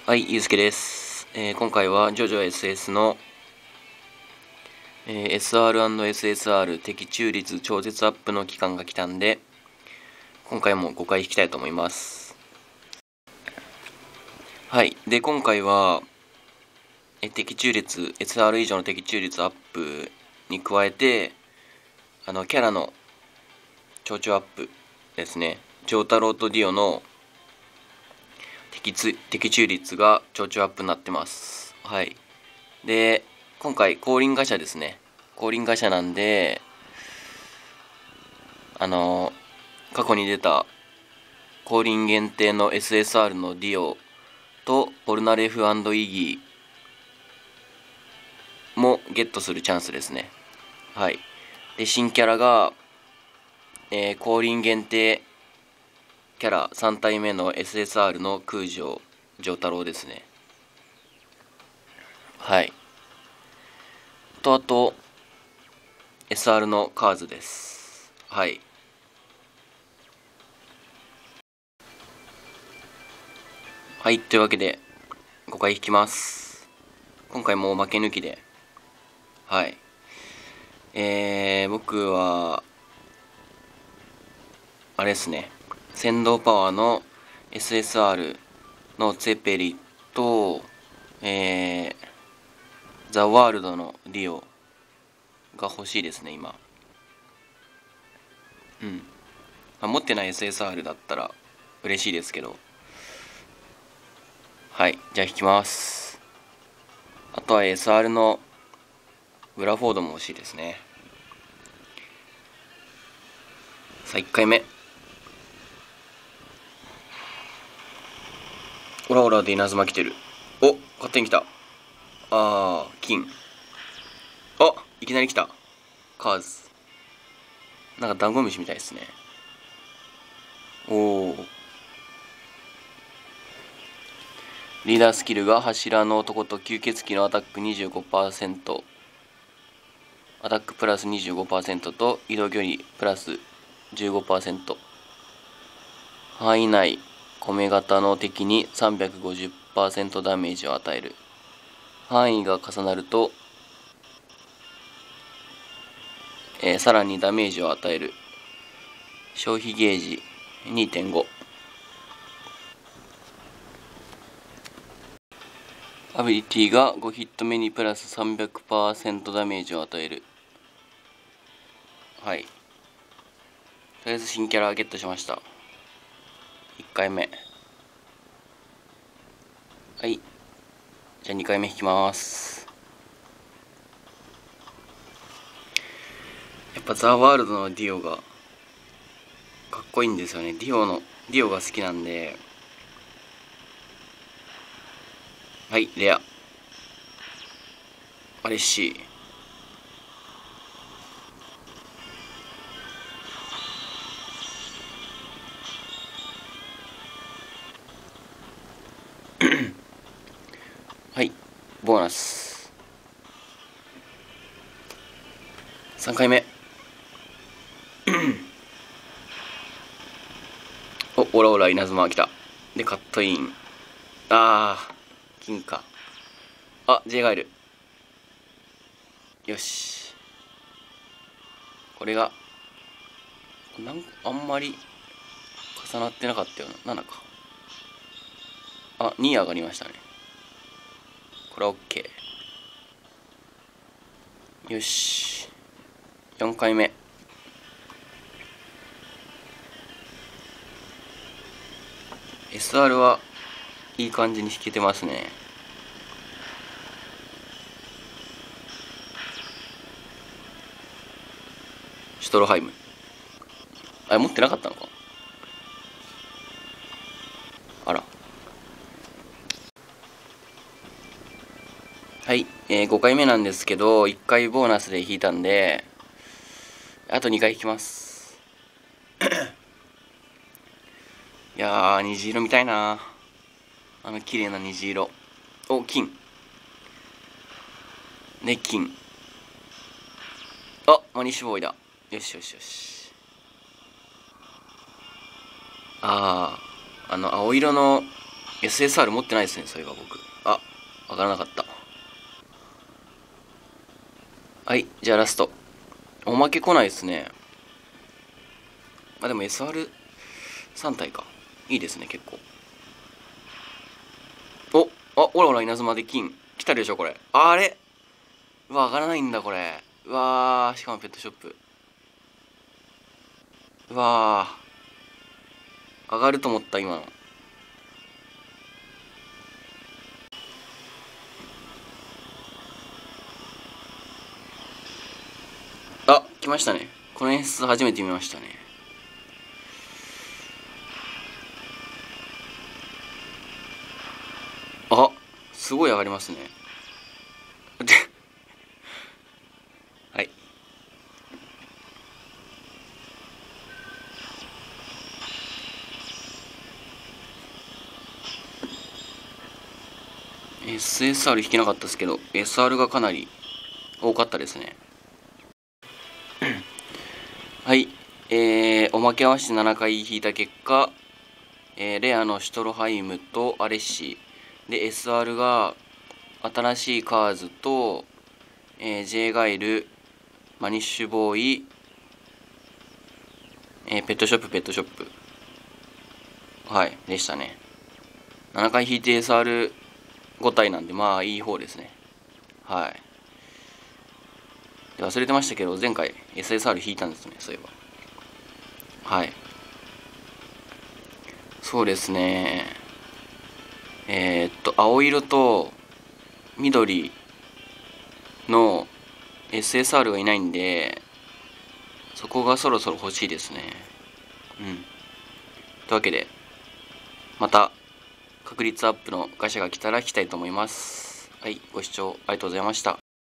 はい、ゆうすけです。今回はジョジョ SS の、SR&SSR 的中率超絶アップの期間が来たんで、今回も5回引きたいと思います。はい。で、今回は、的中率、SR 以上の的中率アップに加えて、キャラの超々アップですね。ジョータロウとディオの的中率が超々アップになってます。はい。で、今回、降臨ガチャですね。降臨ガチャなんで、過去に出た降臨限定の SSR のディオとポルナレフイギーもゲットするチャンスですね。はい。で、新キャラが、降臨限定キャラ3体目の SSR の空城城太郎ですね。はい。と、あと、SR のカーズです。はい。はい、というわけで、5回引きます。今回も負け抜きで。はい。僕は、あれですね。先導パワーの SSR のツェペリと、ザ・ワールドのディオが欲しいですね、今。うん。持ってない SSR だったら嬉しいですけど。はい、じゃあ引きます。あとは SR のブラフォードも欲しいですね。さあ、1回目。オラオラで稲妻来てる。お、勝手に来た。金。あ、いきなり来た。カーズ。なんかダンゴムシみたいですね。おー。リーダースキルが柱の男と吸血鬼のアタック 25%、アタックプラス 25% と移動距離プラス 15%、範囲内米型の敵に 350% ダメージを与える。範囲が重なると、さらにダメージを与える。消費ゲージ 2.5。アビリティが5ヒット目にプラス 300% ダメージを与える。はい。とりあえず新キャラゲットしました。1回目。はい。じゃあ2回目引きます。やっぱザ・ワールドのディオがかっこいいんですよね。ディオが好きなんで。はい、レア。嬉しい。はい、ボーナス。3回目。お、オラオラ稲妻来た。で、カットイン。金か。J がいる。よし。これが、あんまり重なってなかったよな。7か。2上がりましたね。これは OK。よし。4回目。SR はいい感じに弾けてますね。シュトロハイム。持ってなかったのか。あら。はい、5回目なんですけど、1回ボーナスで引いたんで、あと2回引きます。いやー、虹色見たいな。綺麗な虹色。お、金。で、金。マニッシュボーイだ。よしよしよし。青色の SSR 持ってないですね、そういえば僕。あ、わからなかった。はい、じゃあラスト。おまけ来ないですね。あ、でも SR3 体か。いいですね、結構。オラオラ稲妻で金。来たでしょ、これ。あれうわ、上がらないんだ、これ。うわー、しかもペットショップ。うわー、上がると思った、今の。あ、来ましたね。この演出初めて見ましたね。あ、すごい上がりますね。で、はい。SSR 引けなかったですけど、SR がかなり多かったですね。はい。おまけ合わせて7回引いた結果、レアのシュトロハイムとアレッシで SR が新しいカーズと、J ガイル、マニッシュボーイ、ペットショップ。はい、でしたね。7回引いて SR5 体なんで、まあいい方ですね。はい。で忘れてましたけど、前回 SSR 引いたんですね、そういえば。はい。そうですね。青色と緑の SSR がいないんで、そこがそろそろ欲しいですね。うん。というわけで、また確率アップのガシャが来たら来たいと思います。はい、ご視聴ありがとうございました。